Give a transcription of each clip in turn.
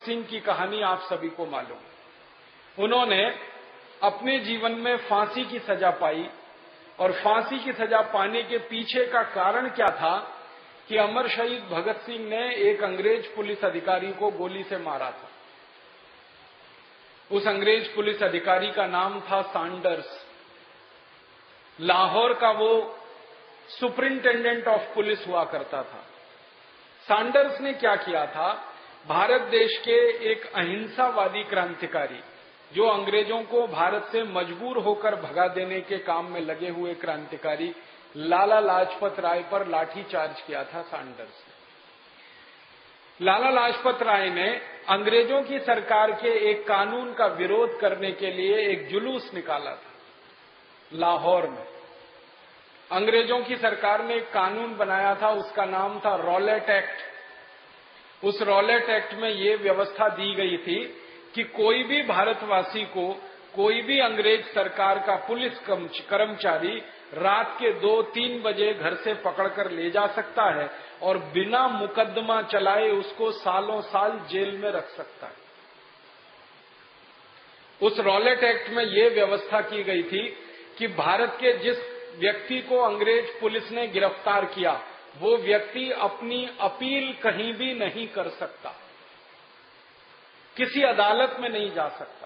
सिंह की कहानी आप सभी को मालूम। उन्होंने अपने जीवन में फांसी की सजा पाई और फांसी की सजा पाने के पीछे का कारण क्या था कि अमर शहीद भगत सिंह ने एक अंग्रेज पुलिस अधिकारी को गोली से मारा था। उस अंग्रेज पुलिस अधिकारी का नाम था सैंडर्स। लाहौर का वो सुपरिंटेंडेंट ऑफ पुलिस हुआ करता था। सैंडर्स ने क्या किया था, भारत देश के एक अहिंसावादी क्रांतिकारी, जो अंग्रेजों को भारत से मजबूर होकर भगा देने के काम में लगे हुए क्रांतिकारी लाला लाजपत राय पर लाठीचार्ज किया था सैंडर्स ने। लाला लाजपत राय ने अंग्रेजों की सरकार के एक कानून का विरोध करने के लिए एक जुलूस निकाला था लाहौर में। अंग्रेजों की सरकार ने एक कानून बनाया था, उसका नाम था रॉलेट एक्ट। उस रॉलेट एक्ट में ये व्यवस्था दी गई थी कि कोई भी भारतवासी को कोई भी अंग्रेज सरकार का पुलिस कर्मचारी रात के 2-3 बजे घर से पकड़कर ले जा सकता है और बिना मुकदमा चलाए उसको सालों साल जेल में रख सकता है। उस रॉलेट एक्ट में यह व्यवस्था की गई थी कि भारत के जिस व्यक्ति को अंग्रेज पुलिस ने गिरफ्तार किया, वो व्यक्ति अपनी अपील कहीं भी नहीं कर सकता, किसी अदालत में नहीं जा सकता।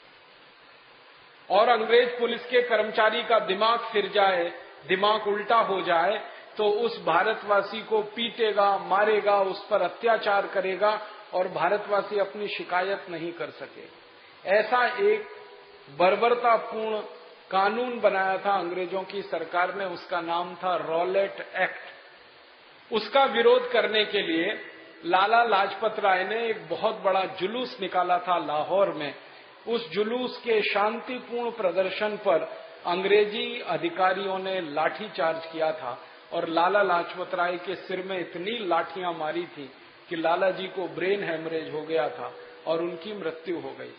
और अंग्रेज पुलिस के कर्मचारी का दिमाग फिर जाए, दिमाग उल्टा हो जाए, तो उस भारतवासी को पीटेगा, मारेगा, उस पर अत्याचार करेगा और भारतवासी अपनी शिकायत नहीं कर सके। ऐसा एक बर्बरतापूर्ण कानून बनाया था अंग्रेजों की सरकार ने, उसका नाम था रॉलेट एक्ट। उसका विरोध करने के लिए लाला लाजपत राय ने एक बहुत बड़ा जुलूस निकाला था लाहौर में। उस जुलूस के शांतिपूर्ण प्रदर्शन पर अंग्रेजी अधिकारियों ने लाठीचार्ज किया था और लाला लाजपत राय के सिर में इतनी लाठियां मारी थी कि लाला जी को ब्रेन हेमरेज हो गया था और उनकी मृत्यु हो गई।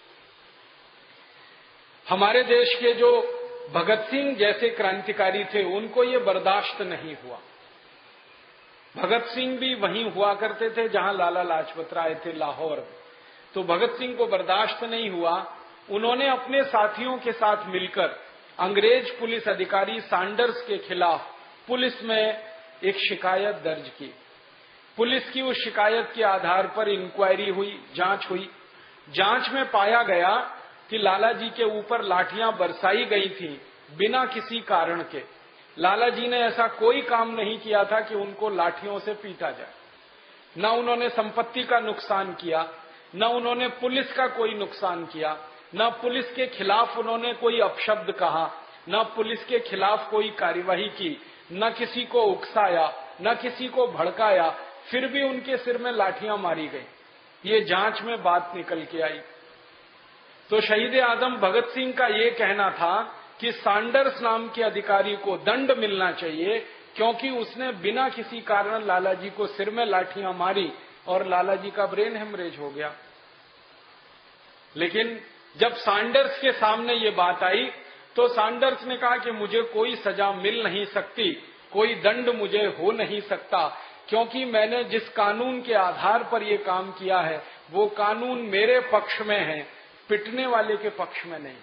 हमारे देश के जो भगत सिंह जैसे क्रांतिकारी थे, उनको ये बर्दाश्त नहीं हुआ। भगत सिंह भी वहीं हुआ करते थे जहां लाला लाजपत राय थे, लाहौर में। तो भगत सिंह को बर्दाश्त नहीं हुआ। उन्होंने अपने साथियों के साथ मिलकर अंग्रेज पुलिस अधिकारी सैंडर्स के खिलाफ पुलिस में एक शिकायत दर्ज की। पुलिस की उस शिकायत के आधार पर इंक्वायरी हुई, जांच हुई। जांच में पाया गया कि लाला जी के ऊपर लाठियां बरसाई गई थी बिना किसी कारण के। लाला जी ने ऐसा कोई काम नहीं किया था कि उनको लाठियों से पीटा जाए। न उन्होंने संपत्ति का नुकसान किया, न उन्होंने पुलिस का कोई नुकसान किया, न पुलिस के खिलाफ उन्होंने कोई अपशब्द कहा, न पुलिस के खिलाफ कोई कार्यवाही की, न किसी को उकसाया, न किसी को भड़काया, फिर भी उनके सिर में लाठियां मारी गई। ये जांच में बात निकल के आई। तो शहीद आजम भगत सिंह का ये कहना था कि सैंडर्स नाम के अधिकारी को दंड मिलना चाहिए, क्योंकि उसने बिना किसी कारण लाला जी को सिर में लाठियां मारी और लाला जी का ब्रेन हेमरेज हो गया। लेकिन जब सैंडर्स के सामने ये बात आई तो सैंडर्स ने कहा कि मुझे कोई सजा मिल नहीं सकती, कोई दंड मुझे हो नहीं सकता, क्योंकि मैंने जिस कानून के आधार पर ये काम किया है वो कानून मेरे पक्ष में है, पिटने वाले के पक्ष में नहीं।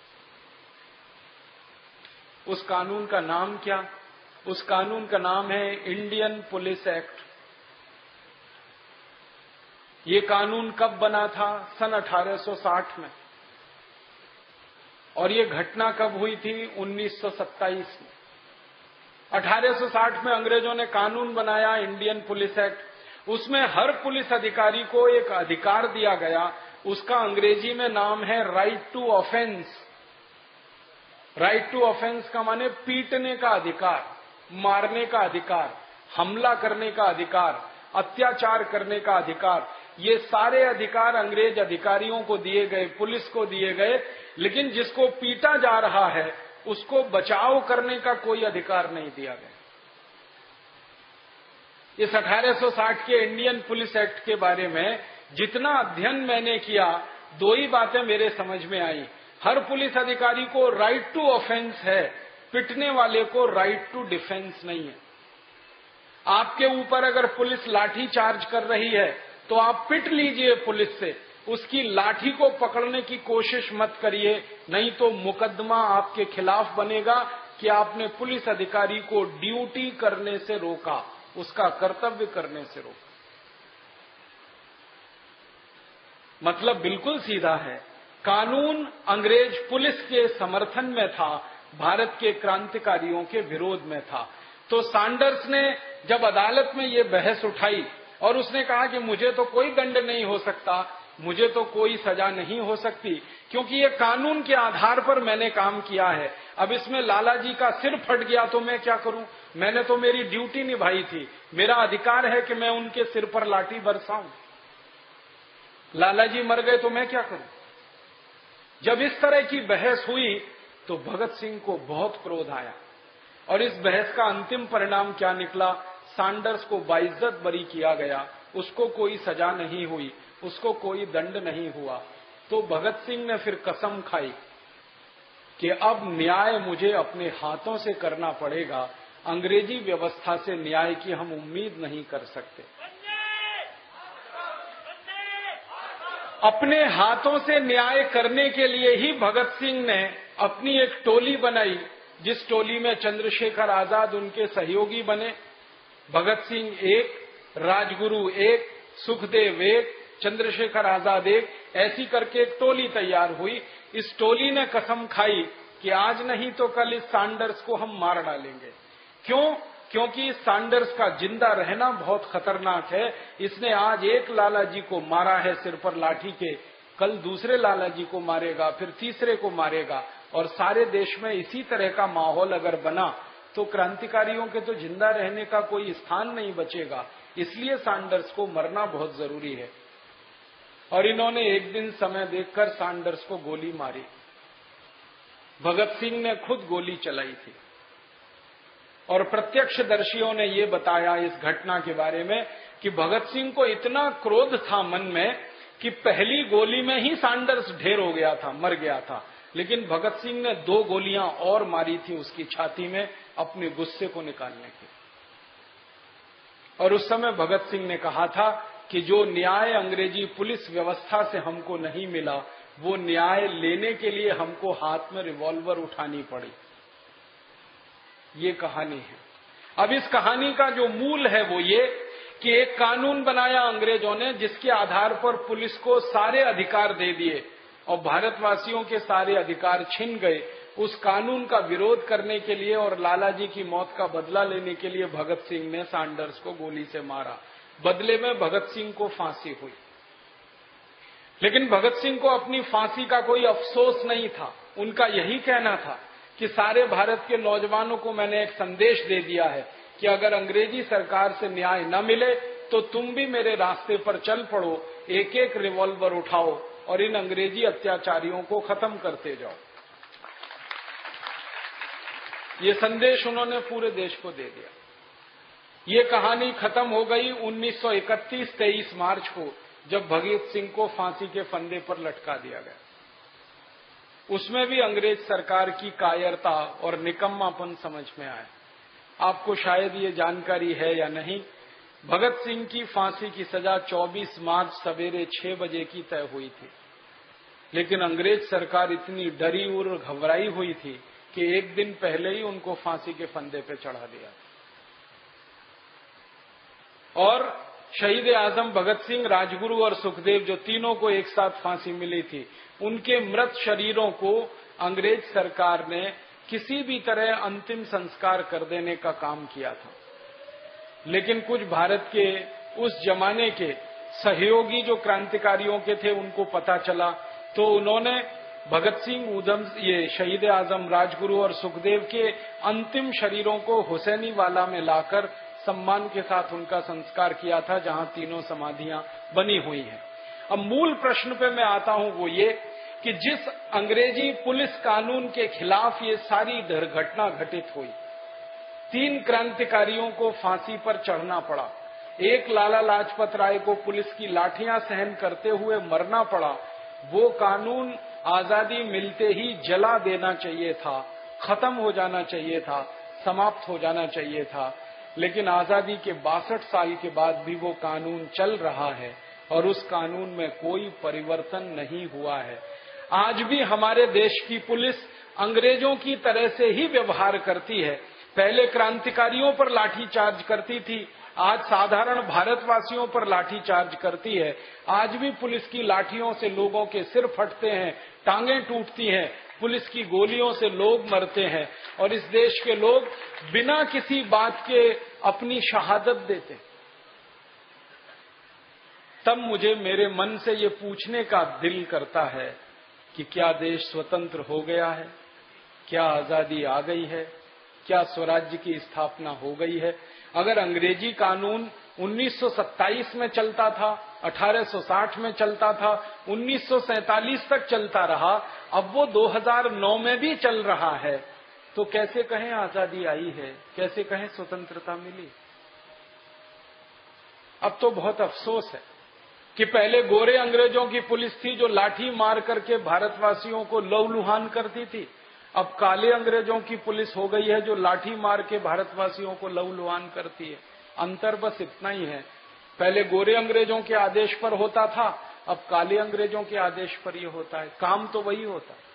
उस कानून का नाम क्या? उस कानून का नाम है इंडियन पुलिस एक्ट। ये कानून कब बना था? सन 1860 में। और ये घटना कब हुई थी? 1927 में। 1860 में अंग्रेजों ने कानून बनाया इंडियन पुलिस एक्ट। उसमें हर पुलिस अधिकारी को एक अधिकार दिया गया, उसका अंग्रेजी में नाम है right to offence. Right to offence का माने पीटने का अधिकार, मारने का अधिकार, हमला करने का अधिकार, अत्याचार करने का अधिकार। ये सारे अधिकार अंग्रेज अधिकारियों को दिए गए, पुलिस को दिए गए, लेकिन जिसको पीटा जा रहा है उसको बचाव करने का कोई अधिकार नहीं दिया गया। इस 1860 के इंडियन पुलिस एक्ट के बारे में जितना अध्ययन मैंने किया, दो ही बातें मेरे समझ में आई। हर पुलिस अधिकारी को राइट टू ऑफेंस है, पिटने वाले को राइट टू डिफेंस नहीं है। आपके ऊपर अगर पुलिस लाठी चार्ज कर रही है तो आप पिट लीजिए पुलिस से, उसकी लाठी को पकड़ने की कोशिश मत करिए, नहीं तो मुकदमा आपके खिलाफ बनेगा कि आपने पुलिस अधिकारी को ड्यूटी करने से रोका, उसका कर्तव्य करने से रोका। मतलब बिल्कुल सीधा है। कानून अंग्रेज पुलिस के समर्थन में था, भारत के क्रांतिकारियों के विरोध में था। तो सैंडर्स ने जब अदालत में ये बहस उठाई और उसने कहा कि मुझे तो कोई दंड नहीं हो सकता, मुझे तो कोई सजा नहीं हो सकती, क्योंकि ये कानून के आधार पर मैंने काम किया है। अब इसमें लाला जी का सिर फट गया तो मैं क्या करूं? मैंने तो मेरी ड्यूटी निभाई थी, मेरा अधिकार है कि मैं उनके सिर पर लाठी बरसाऊं। लाला जी मर गए तो मैं क्या करूं? जब इस तरह की बहस हुई तो भगत सिंह को बहुत क्रोध आया और इस बहस का अंतिम परिणाम क्या निकला? सैंडर्स को बाइज्जत बरी किया गया, उसको कोई सजा नहीं हुई, उसको कोई दंड नहीं हुआ। तो भगत सिंह ने फिर कसम खाई कि अब न्याय मुझे अपने हाथों से करना पड़ेगा, अंग्रेजी व्यवस्था से न्याय की हम उम्मीद नहीं कर सकते। अपने हाथों से न्याय करने के लिए ही भगत सिंह ने अपनी एक टोली बनाई, जिस टोली में चंद्रशेखर आजाद उनके सहयोगी बने। भगत सिंह एक, राजगुरु एक, सुखदेव एक, चंद्रशेखर आजाद एक, ऐसी करके एक टोली तैयार हुई। इस टोली ने कसम खाई कि आज नहीं तो कल इस सैंडर्स को हम मार डालेंगे। क्यों? क्योंकि सैंडर्स का जिंदा रहना बहुत खतरनाक है। इसने आज एक लाला जी को मारा है सिर पर लाठी के, कल दूसरे लाला जी को मारेगा, फिर तीसरे को मारेगा, और सारे देश में इसी तरह का माहौल अगर बना तो क्रांतिकारियों के तो जिंदा रहने का कोई स्थान नहीं बचेगा। इसलिए सैंडर्स को मरना बहुत जरूरी है। और इन्होंने एक दिन समय देखकर सैंडर्स को गोली मारी। भगत सिंह ने खुद गोली चलाई थी और प्रत्यक्षदर्शियों ने ये बताया इस घटना के बारे में कि भगत सिंह को इतना क्रोध था मन में कि पहली गोली में ही सैंडर्स ढेर हो गया था, मर गया था। लेकिन भगत सिंह ने 2 गोलियां और मारी थी उसकी छाती में अपने गुस्से को निकालने की। और उस समय भगत सिंह ने कहा था कि जो न्याय अंग्रेजी पुलिस व्यवस्था से हमको नहीं मिला, वो न्याय लेने के लिए हमको हाथ में रिवॉल्वर उठानी पड़ी। ये कहानी है। अब इस कहानी का जो मूल है वो ये कि एक कानून बनाया अंग्रेजों ने, जिसके आधार पर पुलिस को सारे अधिकार दे दिए और भारतवासियों के सारे अधिकार छिन गए। उस कानून का विरोध करने के लिए और लाला जी की मौत का बदला लेने के लिए भगत सिंह ने सैंडर्स को गोली से मारा। बदले में भगत सिंह को फांसी हुई। लेकिन भगत सिंह को अपनी फांसी का कोई अफसोस नहीं था। उनका यही कहना था कि सारे भारत के नौजवानों को मैंने एक संदेश दे दिया है कि अगर अंग्रेजी सरकार से न्याय न मिले तो तुम भी मेरे रास्ते पर चल पड़ो, एक एक रिवॉल्वर उठाओ और इन अंग्रेजी अत्याचारियों को खत्म करते जाओ। ये संदेश उन्होंने पूरे देश को दे दिया। ये कहानी खत्म हो गई 1931 23 मार्च को, जब भगत सिंह को फांसी के फंदे पर लटका दिया गया। उसमें भी अंग्रेज सरकार की कायरता और निकम्मापन समझ में आया। आपको शायद ये जानकारी है या नहीं, भगत सिंह की फांसी की सजा 24 मार्च सवेरे 6 बजे की तय हुई थी। लेकिन अंग्रेज सरकार इतनी डरी और घबराई हुई थी कि एक दिन पहले ही उनको फांसी के फंदे पे चढ़ा दिया। और शहीद आजम भगत सिंह, राजगुरु और सुखदेव, जो तीनों को एक साथ फांसी मिली थी, उनके मृत शरीरों को अंग्रेज सरकार ने किसी भी तरह अंतिम संस्कार कर देने का काम किया था। लेकिन कुछ भारत के उस जमाने के सहयोगी जो क्रांतिकारियों के थे उनको पता चला, तो उन्होंने भगत सिंह, ये शहीद आजम, राजगुरु और सुखदेव के अंतिम शरीरों को हुसैनी वाला में लाकर सम्मान के साथ उनका संस्कार किया था, जहां तीनों समाधियां बनी हुई हैं। अब मूल प्रश्न पे मैं आता हूं, वो ये कि जिस अंग्रेजी पुलिस कानून के खिलाफ ये सारी घटना घटित हुई, 3 क्रांतिकारियों को फांसी पर चढ़ना पड़ा, एक लाला लाजपत राय को पुलिस की लाठियां सहन करते हुए मरना पड़ा, वो कानून आजादी मिलते ही जला देना चाहिए था, खत्म हो जाना चाहिए था, समाप्त हो जाना चाहिए था। लेकिन आजादी के 62 साल के बाद भी वो कानून चल रहा है और उस कानून में कोई परिवर्तन नहीं हुआ है। आज भी हमारे देश की पुलिस अंग्रेजों की तरह से ही व्यवहार करती है। पहले क्रांतिकारियों पर लाठीचार्ज करती थी, आज साधारण भारतवासियों पर लाठीचार्ज करती है। आज भी पुलिस की लाठियों से लोगों के सिर फटते हैं, टांगें टूटती हैं, पुलिस की गोलियों से लोग मरते हैं और इस देश के लोग बिना किसी बात के अपनी शहादत देते। तब मुझे मेरे मन से ये पूछने का दिल करता है कि क्या देश स्वतंत्र हो गया है? क्या आजादी आ गई है? क्या स्वराज्य की स्थापना हो गई है? अगर अंग्रेजी कानून 1927 में चलता था, 1860 में चलता था, 1947 तक चलता रहा, अब वो 2009 में भी चल रहा है, तो कैसे कहें आजादी आई है? कैसे कहें स्वतंत्रता मिली? अब तो बहुत अफसोस है कि पहले गोरे अंग्रेजों की पुलिस थी जो लाठी मार करके भारतवासियों को लहूलुहान करती थी। अब काले अंग्रेजों की पुलिस हो गई है जो लाठी मार के भारतवासियों को लहूलुहान करती है। अंतर बस इतना ही है, पहले गोरे अंग्रेजों के आदेश पर होता था, अब काले अंग्रेजों के आदेश पर यह होता है। काम तो वही होता है।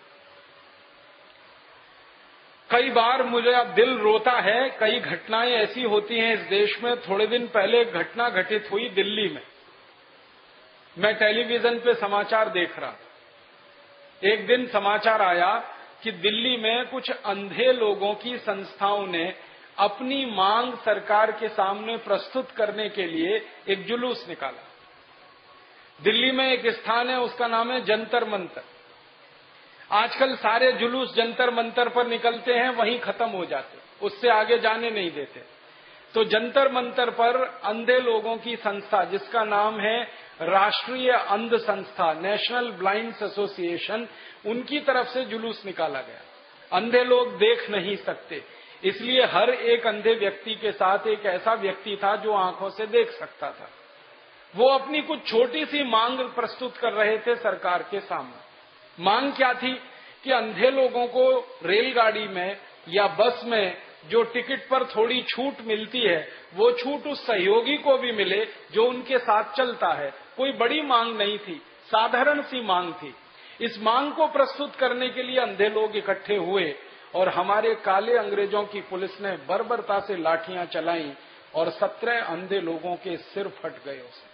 कई बार मुझे अब दिल रोता है, कई घटनाएं ऐसी होती हैं इस देश में। थोड़े दिन पहले एक घटना घटित हुई दिल्ली में। मैं टेलीविजन पे समाचार देख रहा था। एक दिन समाचार आया कि दिल्ली में कुछ अंधे लोगों की संस्थाओं ने अपनी मांग सरकार के सामने प्रस्तुत करने के लिए एक जुलूस निकाला। दिल्ली में एक स्थान है, उसका नाम है जंतर मंतर। आजकल सारे जुलूस जंतर मंतर पर निकलते हैं, वहीं खत्म हो जाते, उससे आगे जाने नहीं देते। तो जंतर मंतर पर अंधे लोगों की संस्था, जिसका नाम है राष्ट्रीय अंध संस्था, नेशनल ब्लाइंड्स एसोसिएशन, उनकी तरफ से जुलूस निकाला गया। अंधे लोग देख नहीं सकते, इसलिए हर एक अंधे व्यक्ति के साथ एक ऐसा व्यक्ति था जो आंखों से देख सकता था। वो अपनी कुछ छोटी सी मांग प्रस्तुत कर रहे थे सरकार के सामने। मांग क्या थी कि अंधे लोगों को रेलगाड़ी में या बस में जो टिकट पर थोड़ी छूट मिलती है, वो छूट उस सहयोगी को भी मिले जो उनके साथ चलता है। कोई बड़ी मांग नहीं थी, साधारण सी मांग थी। इस मांग को प्रस्तुत करने के लिए अंधे लोग इकट्ठे हुए और हमारे काले अंग्रेजों की पुलिस ने बर्बरता से लाठियां चलाई और 17 अंधे लोगों के सिर फट गए, उसे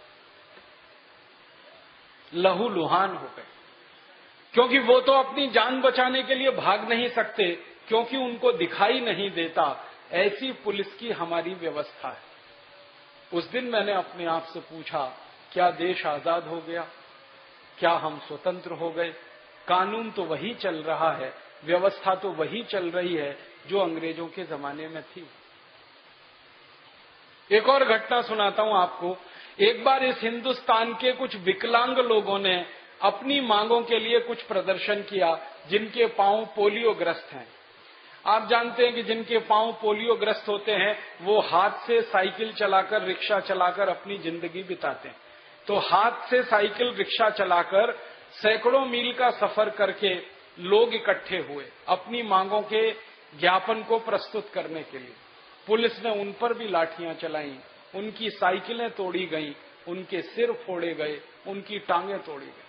लहूलुहान हो गए। क्योंकि वो तो अपनी जान बचाने के लिए भाग नहीं सकते, क्योंकि उनको दिखाई नहीं देता। ऐसी पुलिस की हमारी व्यवस्था है। उस दिन मैंने अपने आप से पूछा, क्या देश आजाद हो गया? क्या हम स्वतंत्र हो गए? कानून तो वही चल रहा है, व्यवस्था तो वही चल रही है जो अंग्रेजों के जमाने में थी। एक और घटना सुनाता हूं आपको। एक बार इस हिंदुस्तान के कुछ विकलांग लोगों ने अपनी मांगों के लिए कुछ प्रदर्शन किया, जिनके पांव पोलियोग्रस्त हैं। आप जानते हैं कि जिनके पांव पोलियोग्रस्त होते हैं वो हाथ से साइकिल चलाकर, रिक्शा चलाकर अपनी जिंदगी बिताते हैं। तो हाथ से साइकिल, रिक्शा चलाकर सैकड़ों मील का सफर करके लोग इकट्ठे हुए अपनी मांगों के ज्ञापन को प्रस्तुत करने के लिए। पुलिस ने उन पर भी लाठियां चलाई, उनकी साइकिलें तोड़ी गईं, उनके सिर फोड़े गए, उनकी टांगें तोड़ी गई।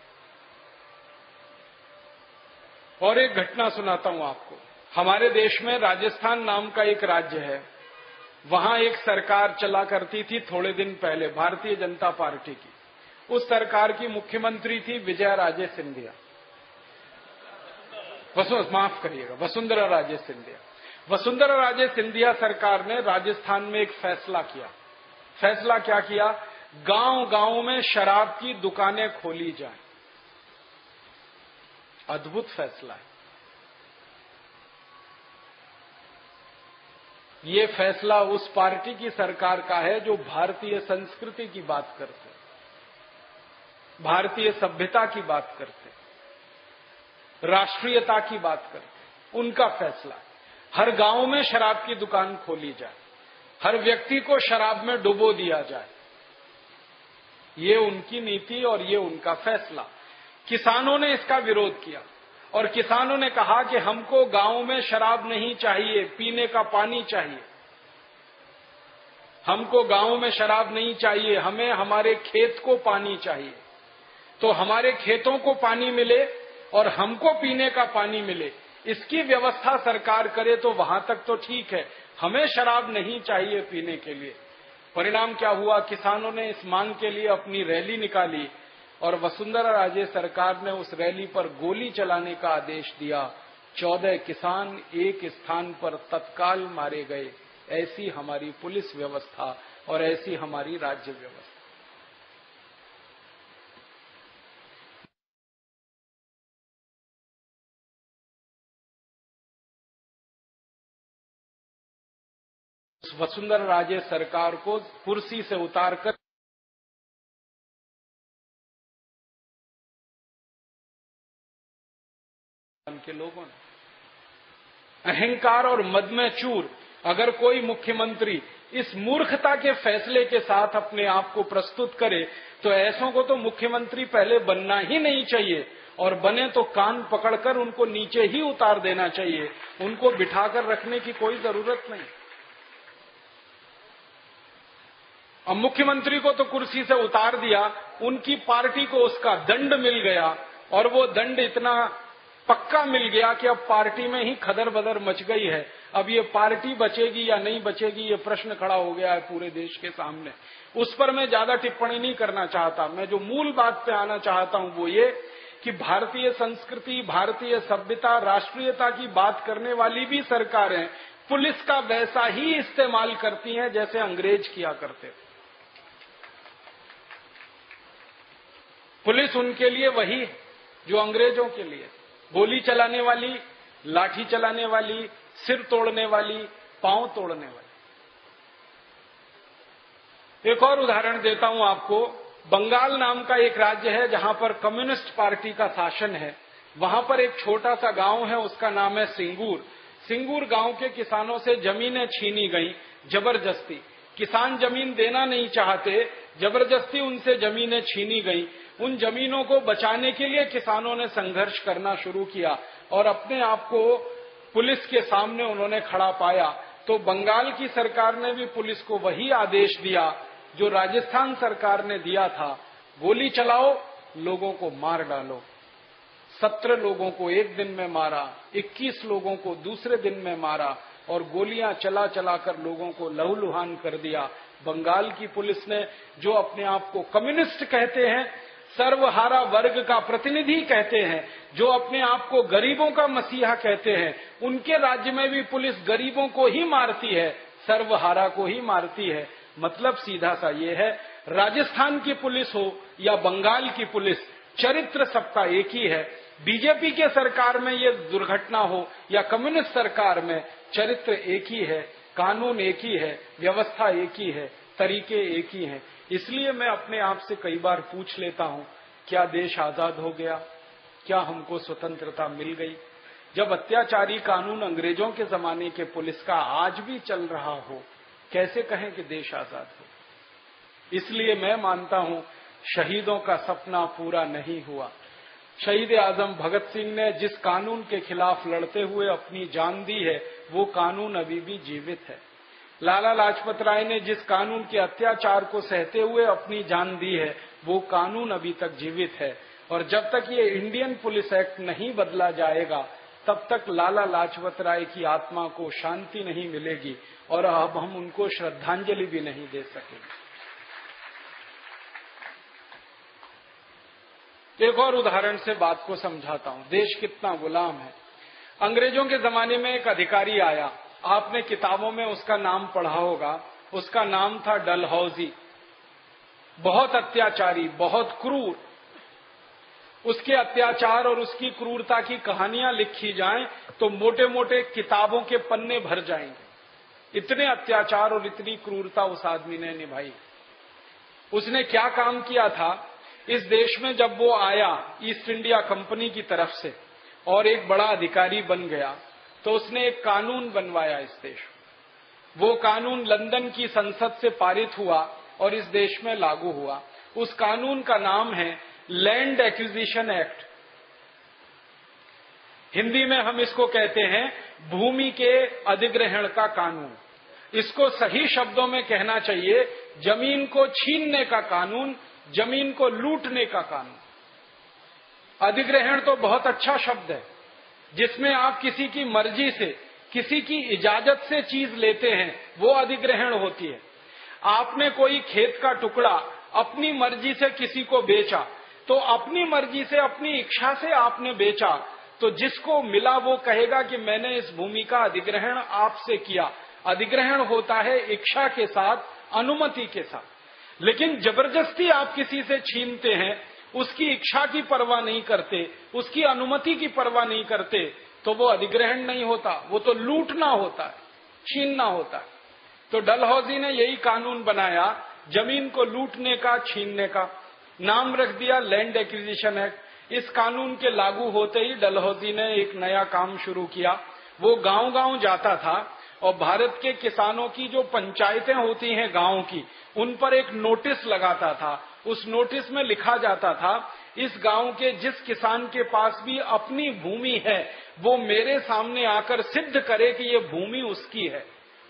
और एक घटना सुनाता हूं आपको। हमारे देश में राजस्थान नाम का एक राज्य है, वहां एक सरकार चला करती थी थोड़े दिन पहले, भारतीय जनता पार्टी की। उस सरकार की मुख्यमंत्री थी विजया राजे सिंधिया, माफ करिएगा, वसुंधरा राजे सिंधिया। वसुंधरा राजे सिंधिया सरकार ने राजस्थान में एक फैसला किया। फैसला क्या किया? गांव गांव में शराब की दुकानें खोली जाएं। अद्भुत फैसला है। ये फैसला उस पार्टी की सरकार का है जो भारतीय संस्कृति की बात करते, भारतीय सभ्यता की बात करते, राष्ट्रीयता की बात करते। उनका फैसला है हर गांव में शराब की दुकान खोली जाए, हर व्यक्ति को शराब में डुबो दिया जाए। ये उनकी नीति और ये उनका फैसला। किसानों ने इसका विरोध किया और किसानों ने कहा कि हमको गांव में शराब नहीं चाहिए, पीने का पानी चाहिए। हमको गांव में शराब नहीं चाहिए, हमें हमारे खेत को पानी चाहिए। तो हमारे खेतों को पानी मिले और हमको पीने का पानी मिले, इसकी व्यवस्था सरकार करे तो वहां तक तो ठीक है। हमें शराब नहीं चाहिए पीने के लिए। परिणाम क्या हुआ? किसानों ने इस मांग के लिए अपनी रैली निकाली और वसुंधरा राजे सरकार ने उस रैली पर गोली चलाने का आदेश दिया। 14 किसान एक स्थान पर तत्काल मारे गए। ऐसी हमारी पुलिस व्यवस्था और ऐसी हमारी राज्य व्यवस्था। वसुंधरा राजे सरकार को कुर्सी से उतारकर के लोगों ने अहंकार और मद में चूर अगर कोई मुख्यमंत्री इस मूर्खता के फैसले के साथ अपने आप को प्रस्तुत करे तो ऐसों को तो मुख्यमंत्री पहले बनना ही नहीं चाहिए, और बने तो कान पकड़कर उनको नीचे ही उतार देना चाहिए। उनको बिठाकर रखने की कोई जरूरत नहीं। अब मुख्यमंत्री को तो कुर्सी से उतार दिया, उनकी पार्टी को उसका दंड मिल गया, और वो दंड इतना पक्का मिल गया कि अब पार्टी में ही खदर बदर मच गई है। अब ये पार्टी बचेगी या नहीं बचेगी, ये प्रश्न खड़ा हो गया है पूरे देश के सामने। उस पर मैं ज्यादा टिप्पणी नहीं करना चाहता। मैं जो मूल बात पे आना चाहता हूं वो ये कि भारतीय संस्कृति, भारतीय सभ्यता, राष्ट्रीयता की बात करने वाली भी सरकारें पुलिस का वैसा ही इस्तेमाल करती हैं जैसे अंग्रेज किया करते थे। पुलिस उनके लिए वही है जो अंग्रेजों के लिए, गोली चलाने वाली, लाठी चलाने वाली, सिर तोड़ने वाली, पांव तोड़ने वाली। एक और उदाहरण देता हूं आपको। बंगाल नाम का एक राज्य है जहां पर कम्युनिस्ट पार्टी का शासन है। वहां पर एक छोटा सा गांव है, उसका नाम है सिंगूर। सिंगूर गांव के किसानों से जमीनें छीनी गई जबरदस्ती। किसान जमीन देना नहीं चाहते, जबरदस्ती उनसे जमीनें छीनी गई। उन जमीनों को बचाने के लिए किसानों ने संघर्ष करना शुरू किया और अपने आप को पुलिस के सामने उन्होंने खड़ा पाया। तो बंगाल की सरकार ने भी पुलिस को वही आदेश दिया जो राजस्थान सरकार ने दिया था, गोली चलाओ, लोगों को मार डालो। 17 लोगों को एक दिन में मारा, 21 लोगों को दूसरे दिन में मारा और गोलियां चला चलाकर लोगों को लहूलुहान कर दिया। बंगाल की पुलिस ने, जो अपने आप को कम्युनिस्ट कहते हैं, सर्वहारा वर्ग का प्रतिनिधि कहते हैं, जो अपने आप को गरीबों का मसीहा कहते हैं, उनके राज्य में भी पुलिस गरीबों को ही मारती है, सर्वहारा को ही मारती है। मतलब सीधा सा ये है, राजस्थान की पुलिस हो या बंगाल की पुलिस, चरित्र सबका एक ही है। बीजेपी के सरकार में ये दुर्घटना हो या कम्युनिस्ट सरकार में, चरित्र एक ही है, कानून एक ही है, व्यवस्था एक ही है, तरीके एक ही हैं। इसलिए मैं अपने आप से कई बार पूछ लेता हूं, क्या देश आजाद हो गया? क्या हमको स्वतंत्रता मिल गई? जब अत्याचारी कानून अंग्रेजों के जमाने के पुलिस का आज भी चल रहा हो, कैसे कहें कि देश आजाद हो? इसलिए मैं मानता हूं शहीदों का सपना पूरा नहीं हुआ। शहीद आजम भगत सिंह ने जिस कानून के खिलाफ लड़ते हुए अपनी जान दी है, वो कानून अभी भी जीवित है। लाला लाजपत राय ने जिस कानून के अत्याचार को सहते हुए अपनी जान दी है, वो कानून अभी तक जीवित है। और जब तक ये इंडियन पुलिस एक्ट नहीं बदला जाएगा, तब तक लाला लाजपत राय की आत्मा को शांति नहीं मिलेगी और अब हम उनको श्रद्धांजलि भी नहीं दे सकेंगे। एक और उदाहरण से बात को समझाता हूं, देश कितना गुलाम है। अंग्रेजों के जमाने में एक अधिकारी आया, आपने किताबों में उसका नाम पढ़ा होगा, उसका नाम था डलहौजी। बहुत अत्याचारी, बहुत क्रूर। उसके अत्याचार और उसकी क्रूरता की कहानियां लिखी जाएं तो मोटे मोटे किताबों के पन्ने भर जाएंगे। इतने अत्याचार और इतनी क्रूरता उस आदमी ने निभाई। उसने क्या काम किया था? इस देश में जब वो आया ईस्ट इंडिया कंपनी की तरफ से और एक बड़ा अधिकारी बन गया, तो उसने एक कानून बनवाया इस देश में। वो कानून लंदन की संसद से पारित हुआ और इस देश में लागू हुआ। उस कानून का नाम है लैंड एक्विजिशन एक्ट। हिंदी में हम इसको कहते हैं भूमि के अधिग्रहण का कानून। इसको सही शब्दों में कहना चाहिए, जमीन को छीनने का कानून, जमीन को लूटने का कानून। अधिग्रहण तो बहुत अच्छा शब्द है, जिसमें आप किसी की मर्जी से, किसी की इजाजत से चीज लेते हैं, वो अधिग्रहण होती है। आपने कोई खेत का टुकड़ा अपनी मर्जी से किसी को बेचा, तो अपनी मर्जी से, अपनी इच्छा से आपने बेचा, तो जिसको मिला वो कहेगा कि मैंने इस भूमि का अधिग्रहण आपसे किया। अधिग्रहण होता है इच्छा के साथ, अनुमति के साथ। लेकिन जबरदस्ती आप किसी से छीनते हैं, उसकी इच्छा की परवाह नहीं करते, उसकी अनुमति की परवाह नहीं करते, तो वो अधिग्रहण नहीं होता, वो तो लूटना होता है, छीनना होता है। तो डलहौजी ने यही कानून बनाया, जमीन को लूटने का, छीनने का। नाम रख दिया लैंड एक्विजिशन एक्ट। इस कानून के लागू होते ही डलहौजी ने एक नया काम शुरू किया। वो गांव-गांव जाता था और भारत के किसानों की जो पंचायतें होती हैं गांव की, उन पर एक नोटिस लगाता था। उस नोटिस में लिखा जाता था, इस गांव के जिस किसान के पास भी अपनी भूमि है, वो मेरे सामने आकर सिद्ध करे कि ये भूमि उसकी है।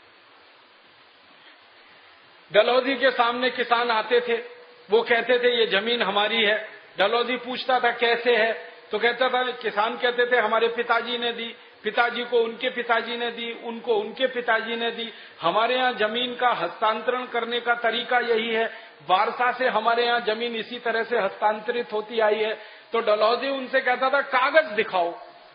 डलहौजी के सामने किसान आते थे, वो कहते थे ये जमीन हमारी है। डलहौजी पूछता था कैसे है, तो कहता था, किसान कहते थे हमारे पिताजी ने दी, पिताजी को उनके पिताजी ने दी, उनको उनके पिताजी ने दी। हमारे यहाँ जमीन का हस्तांतरण करने का तरीका यही है, वारसा से हमारे यहाँ जमीन इसी तरह से हस्तांतरित होती आई है। तो डलहौजी उनसे कहता था कागज दिखाओ,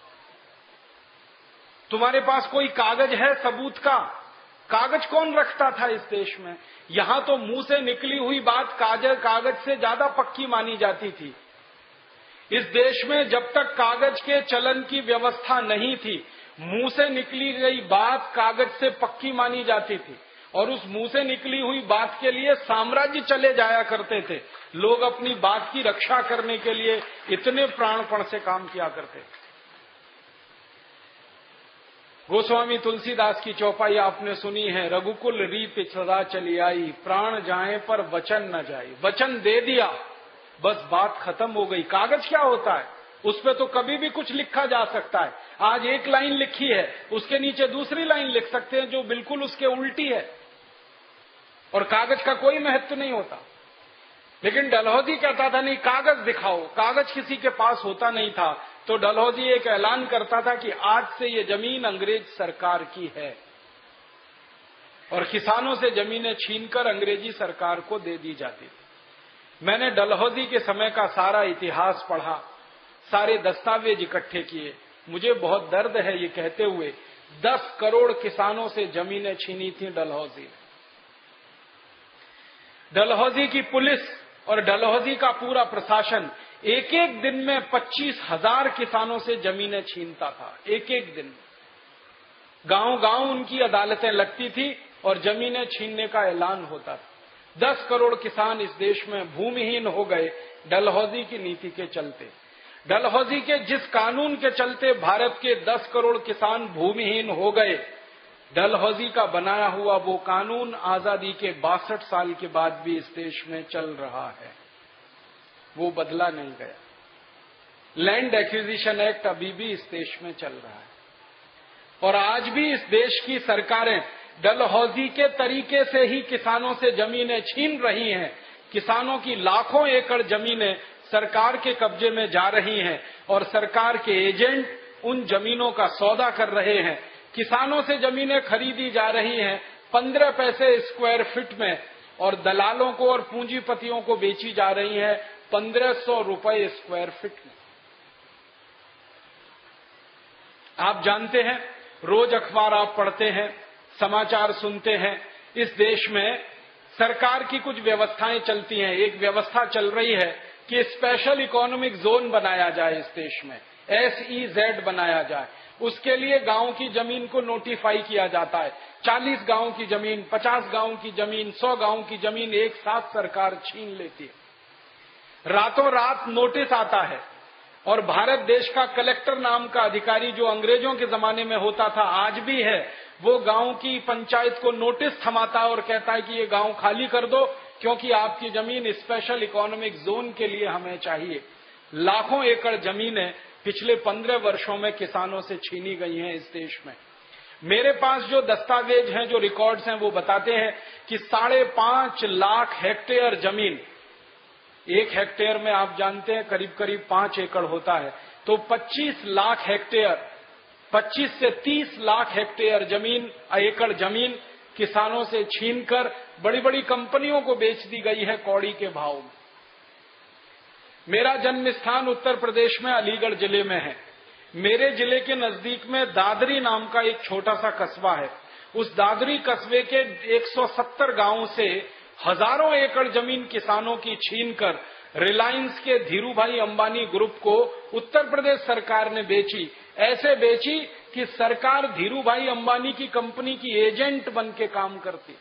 तुम्हारे पास कोई कागज है सबूत का? कागज कौन रखता था इस देश में? यहां तो मुंह से निकली हुई बात कागज से ज्यादा पक्की मानी जाती थी। इस देश में जब तक कागज के चलन की व्यवस्था नहीं थी, मुंह से निकली गई बात कागज से पक्की मानी जाती थी, और उस मुंह से निकली हुई बात के लिए साम्राज्य चले जाया करते थे। लोग अपनी बात की रक्षा करने के लिए इतने प्राणपण से काम किया करते थे। गोस्वामी तुलसीदास की चौपाई आपने सुनी है, रघुकुल रीत सदा चली आई, प्राण जाए पर वचन न जाए। वचन दे दिया, बस बात खत्म हो गई। कागज क्या होता है? उस पे तो कभी भी कुछ लिखा जा सकता है। आज एक लाइन लिखी है, उसके नीचे दूसरी लाइन लिख सकते हैं जो बिल्कुल उसके उल्टी है, और कागज का कोई महत्व नहीं होता। लेकिन डलहौजी कहता था नहीं, कागज दिखाओ। कागज किसी के पास होता नहीं था, तो डलहौजी एक ऐलान करता था कि आज से ये जमीन अंग्रेज सरकार की है, और किसानों से जमीनें छीनकर अंग्रेजी सरकार को दे दी जाती थी। मैंने डलहौजी के समय का सारा इतिहास पढ़ा, सारे दस्तावेज इकट्ठे किए। मुझे बहुत दर्द है ये कहते हुए, 10 करोड़ किसानों से जमीनें छीनी थी डलहौजी ने। डलहौजी की पुलिस और डलहौजी का पूरा प्रशासन एक एक दिन में 25,000 किसानों से जमीनें छीनता था। एक एक दिन गांव-गांव उनकी अदालतें लगती थी और जमीनें छीनने का ऐलान होता था। 10 करोड़ किसान इस देश में भूमिहीन हो गए डलहौजी की नीति के चलते। डलहौजी के जिस कानून के चलते भारत के 10 करोड़ किसान भूमिहीन हो गए, डलहौजी का बनाया हुआ वो कानून आजादी के 62 साल के बाद भी इस देश में चल रहा है, वो बदला नहीं गया। लैंड एक्विजिशन एक्ट अभी भी इस देश में चल रहा है, और आज भी इस देश की सरकारें डलहौजी के तरीके से ही किसानों से जमीनें छीन रही हैं। किसानों की लाखों एकड़ जमीनें सरकार के कब्जे में जा रही हैं, और सरकार के एजेंट उन जमीनों का सौदा कर रहे हैं। किसानों से जमीनें खरीदी जा रही हैं 15 पैसे स्क्वायर फीट में, और दलालों को और पूंजीपतियों को बेची जा रही है 1500 रुपए स्क्वायर फीट में। आप जानते हैं, रोज अखबार आप पढ़ते हैं, समाचार सुनते हैं, इस देश में सरकार की कुछ व्यवस्थाएं चलती हैं। एक व्यवस्था चल रही है कि स्पेशल इकोनॉमिक जोन बनाया जाए इस देश में, SEZ बनाया जाए। उसके लिए गांव की जमीन को नोटिफाई किया जाता है। 40 गांव की जमीन, 50 गांव की जमीन, 100 गांव की जमीन एक साथ सरकार छीन लेती है। रातों रात नोटिस आता है, और भारत देश का कलेक्टर नाम का अधिकारी जो अंग्रेजों के जमाने में होता था, आज भी है, वो गांव की पंचायत को नोटिस थमाता है और कहता है कि ये गांव खाली कर दो, क्योंकि आपकी जमीन स्पेशल इकोनॉमिक जोन के लिए हमें चाहिए। लाखों एकड़ जमीनें पिछले 15 वर्षों में किसानों से छीनी गई हैं इस देश में। मेरे पास जो दस्तावेज हैं, जो रिकॉर्ड्स हैं, वो बताते हैं कि 5.5 लाख हेक्टेयर जमीन, 1 हेक्टेयर में आप जानते हैं करीब करीब 5 एकड़ होता है, तो 25 लाख हेक्टेयर, 25 से 30 लाख हेक्टेयर जमीन, एकड़ जमीन किसानों से छीनकर बड़ी बड़ी कंपनियों को बेच दी गई है कौड़ी के भाव में। मेरा जन्म स्थान उत्तर प्रदेश में अलीगढ़ जिले में है। मेरे जिले के नजदीक में दादरी नाम का एक छोटा सा कस्बा है। उस दादरी कस्बे के 170 गांवों से हजारों एकड़ जमीन किसानों की छीनकर रिलायंस के धीरूभाई अंबानी ग्रुप को उत्तर प्रदेश सरकार ने बेची। ऐसे बेची कि सरकार धीरूभाई अंबानी की कंपनी की एजेंट बन के काम करती।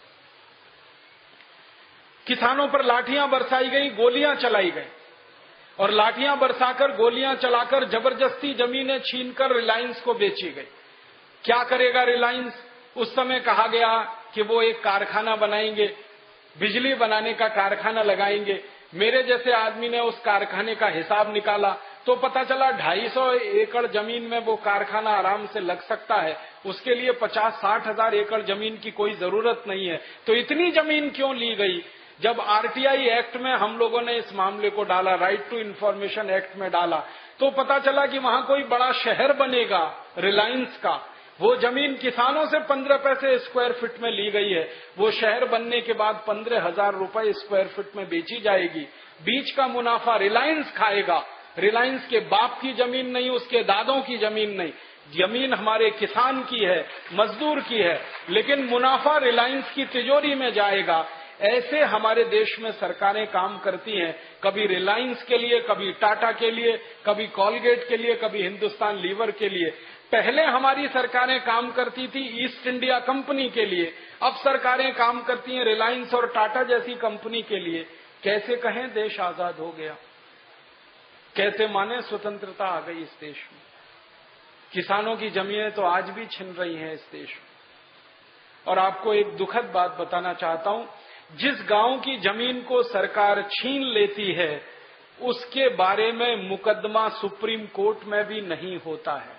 किसानों पर लाठियां बरसाई गई, गोलियां चलाई गई, और लाठियां बरसाकर, गोलियां चलाकर जबरदस्ती जमीनें छीनकर रिलायंस को बेची गई। क्या करेगा रिलायंस? उस समय कहा गया कि वो एक कारखाना बनाएंगे, बिजली बनाने का कारखाना लगाएंगे। मेरे जैसे आदमी ने उस कारखाने का हिसाब निकाला तो पता चला 250 एकड़ जमीन में वो कारखाना आराम से लग सकता है। उसके लिए 50-60 हजार एकड़ जमीन की कोई जरूरत नहीं है। तो इतनी जमीन क्यों ली गई? जब आरटीआई एक्ट में हम लोगों ने इस मामले को डाला, राइट टू इंफॉर्मेशन एक्ट में डाला, तो पता चला कि वहां कोई बड़ा शहर बनेगा रिलायंस का। वो जमीन किसानों से 15 पैसे स्क्वायर फीट में ली गई है। वो शहर बनने के बाद 15,000 रुपए स्क्वायर फीट में बेची जाएगी। बीच का मुनाफा रिलायंस खाएगा। रिलायंस के बाप की जमीन नहीं, उसके दादों की जमीन नहीं, जमीन हमारे किसान की है, मजदूर की है, लेकिन मुनाफा रिलायंस की तिजोरी में जाएगा। ऐसे हमारे देश में सरकारें काम करती हैं, कभी रिलायंस के लिए, कभी टाटा के लिए, कभी कॉलगेट के लिए, कभी हिंदुस्तान लीवर के लिए। पहले हमारी सरकारें काम करती थी ईस्ट इंडिया कंपनी के लिए, अब सरकारें काम करती हैं रिलायंस और टाटा जैसी कंपनी के लिए। कैसे कहें देश आजाद हो गया? कैसे माने स्वतंत्रता आ गई इस देश में? किसानों की जमीनें तो आज भी छिन रही हैं इस देश में। और आपको एक दुखद बात बताना चाहता हूं, जिस गांव की जमीन को सरकार छीन लेती है उसके बारे में मुकदमा सुप्रीम कोर्ट में भी नहीं होता है।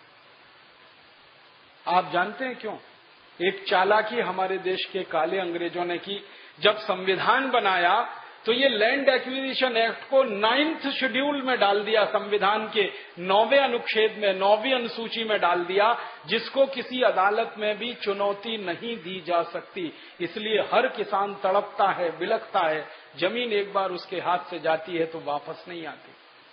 आप जानते हैं क्यों? एक चालाकी हमारे देश के काले अंग्रेजों ने की। जब संविधान बनाया तो ये लैंड एक्विजिशन एक्ट को 9th शेड्यूल में डाल दिया, संविधान के 9वें अनुच्छेद में, 9वीं अनुसूची में डाल दिया, जिसको किसी अदालत में भी चुनौती नहीं दी जा सकती। इसलिए हर किसान तड़पता है, बिलखता है। जमीन एक बार उसके हाथ से जाती है तो वापस नहीं आती।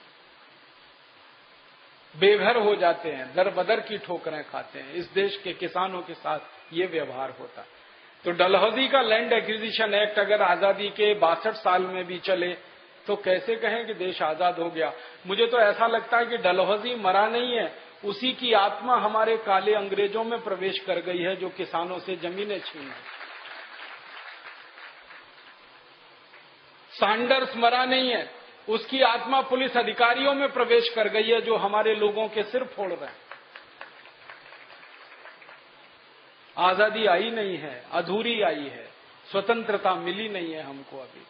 बेघर हो जाते हैं, दर बदर की ठोकरें खाते हैं। इस देश के किसानों के साथ ये व्यवहार होता है। तो डलहौजी का लैंड एक्विजिशन एक्ट अगर आजादी के 62 साल में भी चले तो कैसे कहें कि देश आजाद हो गया? मुझे तो ऐसा लगता है कि डलहौजी मरा नहीं है, उसी की आत्मा हमारे काले अंग्रेजों में प्रवेश कर गई है जो किसानों से जमीनें छीन है। सैंडर्स मरा नहीं है, उसकी आत्मा पुलिस अधिकारियों में प्रवेश कर गई है जो हमारे लोगों के सिर फोड़ रहे हैं। आजादी आई नहीं है, अधूरी आई है, स्वतंत्रता मिली नहीं है हमको अभी।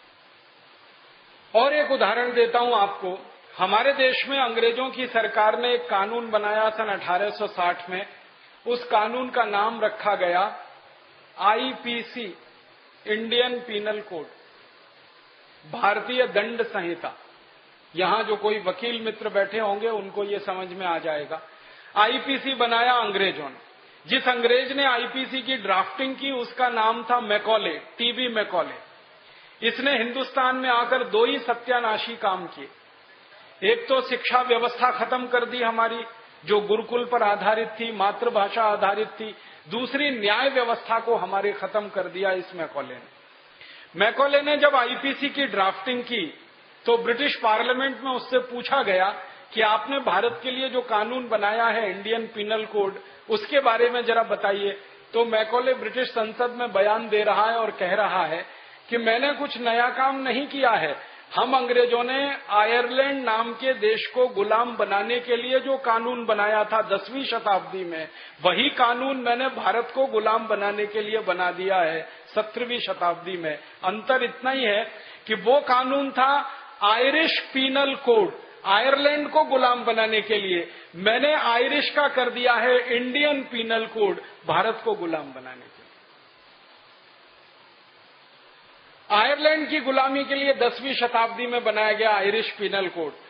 और एक उदाहरण देता हूं आपको। हमारे देश में अंग्रेजों की सरकार ने एक कानून बनाया सन 1860 में। उस कानून का नाम रखा गया आईपीसी, इंडियन पीनल कोड, भारतीय दंड संहिता। यहां जो कोई वकील मित्र बैठे होंगे उनको ये समझ में आ जाएगा। आईपीसी बनाया अंग्रेजों ने। जिस अंग्रेज ने आईपीसी की ड्राफ्टिंग की उसका नाम था मैकॉले, टीबी मैकॉले। इसने हिंदुस्तान में आकर 2 ही सत्यानाशी काम किए। एक तो शिक्षा व्यवस्था खत्म कर दी हमारी, जो गुरुकुल पर आधारित थी, मातृभाषा आधारित थी। दूसरी, न्याय व्यवस्था को हमारे खत्म कर दिया इस मैकॉले ने। मैकॉले ने जब आईपीसी की ड्राफ्टिंग की तो ब्रिटिश पार्लियामेंट में उससे पूछा गया कि आपने भारत के लिए जो कानून बनाया है इंडियन पीनल कोड, उसके बारे में जरा बताइए। तो मैकॉले ब्रिटिश संसद में बयान दे रहा है और कह रहा है कि मैंने कुछ नया काम नहीं किया है। हम अंग्रेजों ने आयरलैंड नाम के देश को गुलाम बनाने के लिए जो कानून बनाया था 10वीं शताब्दी में, वही कानून मैंने भारत को गुलाम बनाने के लिए बना दिया है 17वीं शताब्दी में। अंतर इतना ही है कि वो कानून था आयरिश पीनल कोड, आयरलैंड को गुलाम बनाने के लिए, मैंने आयरिश का कर दिया है इंडियन पीनल कोड भारत को गुलाम बनाने के लिए। आयरलैंड की गुलामी के लिए 10वीं शताब्दी में बनाया गया आयरिश पीनल कोड,